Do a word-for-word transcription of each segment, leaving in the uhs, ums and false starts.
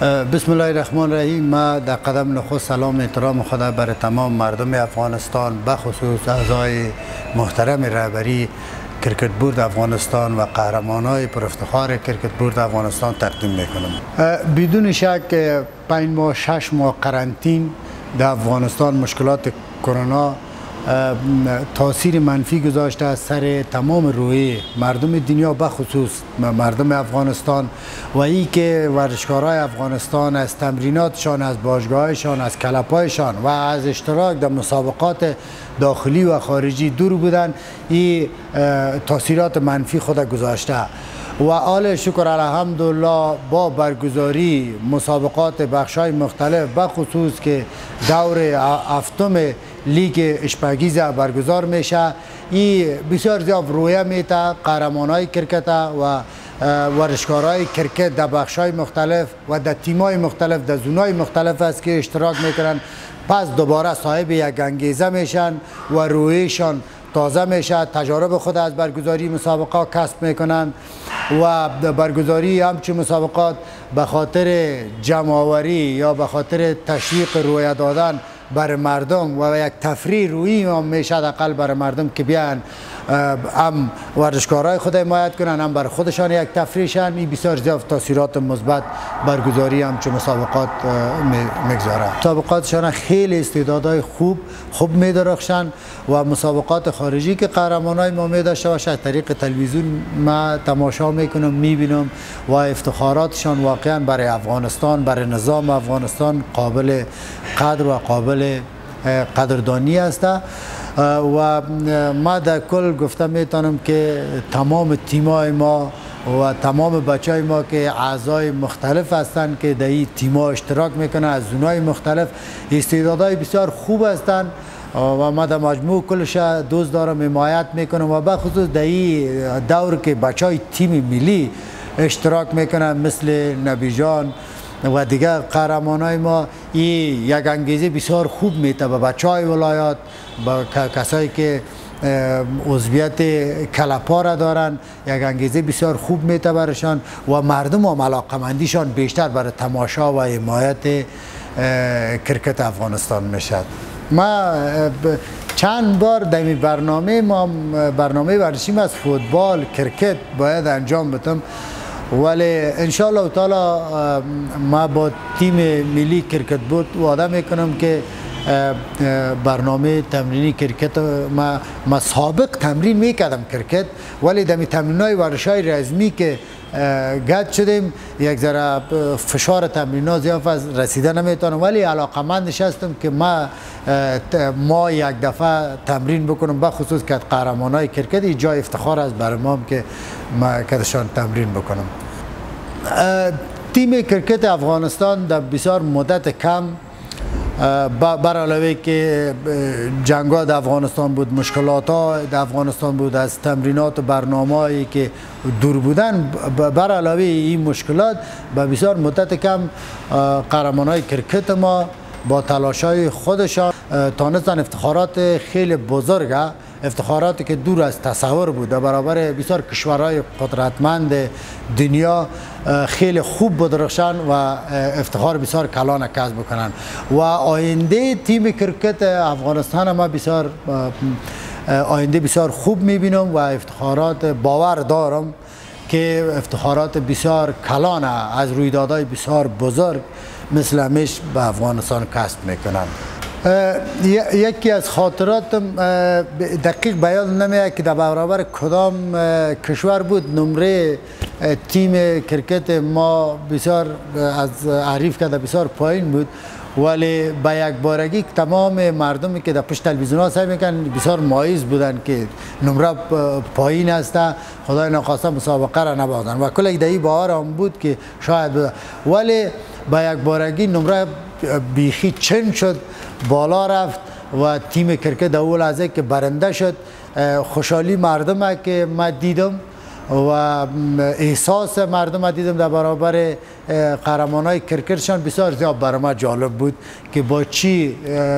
بسم الله الرحمن الرحیم. ما در قدم نخست سلام احترام خدا بر تمام مردم افغانستان، بخصوص اعضای محترم رهبری کرکت بورد افغانستان و قهرمانای پر افتخار کرکت بورد افغانستان تقدیم میکنم. بدون شک پنج ماه شش ماه قرنطین در افغانستان مشکلات کرونا تاثیر منفی گذاشته از سر تمام روی مردم دنیا، بخصوص مردم افغانستان، و ای که ورزشکارای افغانستان از تمریناتشان، از باشگاهشان، از کلپایشان و از اشتراک در مسابقات داخلی و خارجی دور بودن، این تاثیرات منفی خود گذاشته. و آل شکر الحمدلله با برگزاری مسابقات بخشای مختلف، بخصوص که دور هفتم لیگ شپاگیزه برگزار میشه، این بسیار زیاد رویه میده قهرمانای کرکت و ورزشکارای کرکت در بخشای مختلف و در تیمای مختلف در زونای مختلف است که اشتراک میکنن. پس دوباره صاحب یک انگیزه میشن و رویشان تازه میشه، تجارب خود از برگزاری مسابقات کسب میکنن و برگزاری همچون مسابقات به خاطر جمع‌آوری یا به خاطر تشویق رویه دادن بر مردم و یک تفریح روی هم میشه حداقل بر مردم که بیان هم ورزشکارای خود حمایت کنن، هم بر خودشان یک تفریح شن. این بسیار زیاد تاثیرات مثبت برگزاری همچون مسابقات میگذاره. مسابقاتشان خیلی استعدادهای خوب خوب میدرخشن و مسابقات خارجی که قهرمانای ما میداشته باشه از طریق تلویزیون ما تماشا میکنم، میبینم و افتخاراتشان واقعا برای افغانستان، برای نظام افغانستان قابل قدر و قابل قدردانی است. و ما در کل گفته میتونم که تمام تیمای ما و تمام بچهای ما که اعضای مختلف هستند که در این تیم‌ها اشتراک میکنن از زونای مختلف، استعدادهای بسیار خوب هستند و ما در مجموع کلش دوست دارم، حمایت میکنم و بخصوص در این دور که بچهای تیم ملی اشتراک میکنن مثل نبی جان و دیگر قهرمانای ما، این یک انگیزه بسیار خوب میده به بچهای ولایات، با کسایی که عضویت کلپا را دارن، یک انگیزه بسیار خوب میده برشان و مردم هم علاقمندیشان بیشتر برای تماشا و حمایت کرکت افغانستان میشد. ما چند بار در این برنامه ما برنامه ورزشی از فوتبال کرکت باید انجام بدم، ولی انشاءالله تعالی ما با تیم ملی کرکت بورد وعده میکنم که برنامه تمرینی کرکت ما, ما سابق تمرین میکردم کرکت، ولی در تمرینای ورزشای رزمی که گد شدیم یک ذره فشار تمرینات زیاد رسیده نمیتونم، ولی علاقمندش هستم که ما ما یک دفعه تمرین بکنم، بخصوص که قهرمانای کرکت جای افتخار است برای ما که ما کدشان تمرین بکنم. تیم کرکت افغانستان در بسیار مدت کم بر علاوه که جنگ‌ها در افغانستان بود، مشکلات ها در افغانستان بود، از تمرینات و برنامه‌ای که دور بودن، بر علاوه این مشکلات به بسیار مدت کم قهرمانای کرکت ما با تلاش‌های خودشان تانستن افتخارات خیلی بزرگ، افتخاراتی که دور از تصور بود در برابر بسیار کشورهای قدرتمند دنیا خیلی خوب بدرخشن و افتخار بسیار کلان کسب بکنن و آینده تیم کرکت افغانستان ما بسیار آینده بسیار خوب میبینم و افتخارات باور دارم که افتخارات بسیار کلان از رویدادهای بسیار بزرگ مثل همیش به افغانستان کسب میکنند. یکی از خاطراتم دقیق بیان نمیاد که در برابر کدام کشور بود، نمره تیم کرکت ما بسیار از عریف کرده بسیار پایین بود، ولی با یک بارگی تمام مردمی که در پشت تلویزیون ها سعی میکنن بسیار مایز بودن که نمره پایین است، خدای نخواسته مسابقه را نبازن و کل ایده ای باور هم بود که شاید بود، ولی با یک بارگی نمره بیخی چند شد، بالا رفت و تیم کرکت در اول لحظه که برنده شد، خوشحالی مردم که ما دیدم و احساس مردم دیدم در برابر قهرمانای کرکتشان بسیار زیاد برای ما جالب بود که با چی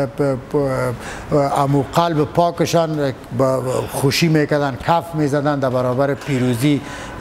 امو قلب پاکشان خوشی میکردن، کف میزدن در برابر پیروزی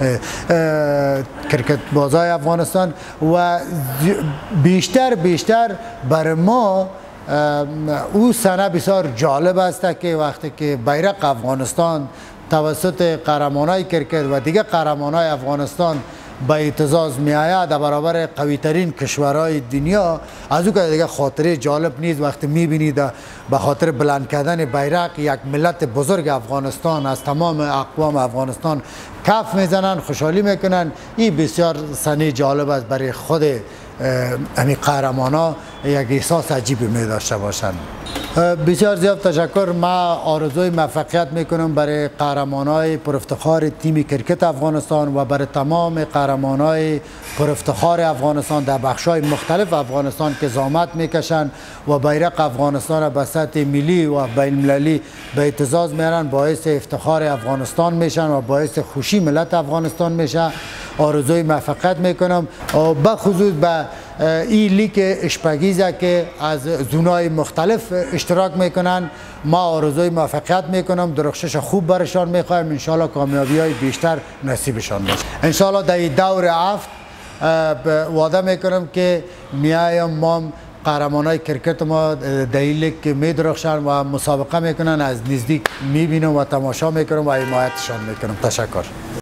کرکت بازای افغانستان. و بیشتر بیشتر برای ما او سنه بسیار جالب است که وقتی که بیرق افغانستان توسط قهرمانای کرکت و دیگه قهرمانای افغانستان به اعتزاز می آید در برابر قوی ترین کشورهای دنیا، از او که دیگه خاطره جالب نیست وقتی می بینید به خاطر بلند کردن بیرق یک ملت بزرگ افغانستان از تمام اقوام افغانستان کف میزنن، خوشحالی میکنن. این بسیار سنه جالب است برای خود همین قهرمانا، یک احساس عجیبی می داشته باشند. بسیار زیاد تشکر. ما آرزوی موفقیت میکنم برای قهرمانای پرافتخار تیم کرکت افغانستان و برای تمام قهرمانای پرافتخار افغانستان در بخش‌های مختلف افغانستان که زحمت میکشند و بیرق افغانستان را به سطح ملی و بین المللی به اعتزاز میارن، باعث افتخار افغانستان میشن و باعث خوشی ملت افغانستان میشه. آرزوی موفقیت میکنم به خصوص به این لیگ شپگیزه که از زونای مختلف اشتراک میکنن. ما آرزوی موفقیت میکنم، درخشش خوب برشان میخوایم، انشالله کامیابی های بیشتر نصیبشان باشه. انشالله در این دور هفت وعده میکنم که میایم ما قهرمانای کرکت ما در این لیگ که میدرخشن و مسابقه میکنن از نزدیک میبینم و تماشا میکنم و حمایتشان میکنم. تشکر.